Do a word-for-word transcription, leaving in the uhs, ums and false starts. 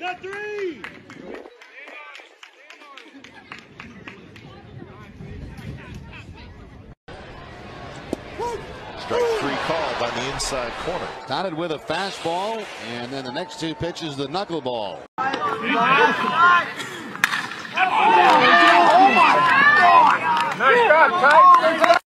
Got three. Strike three called by the inside corner. Counted with a fastball, and then the next two pitches, the knuckleball. Oh my God! Nice job, Ty.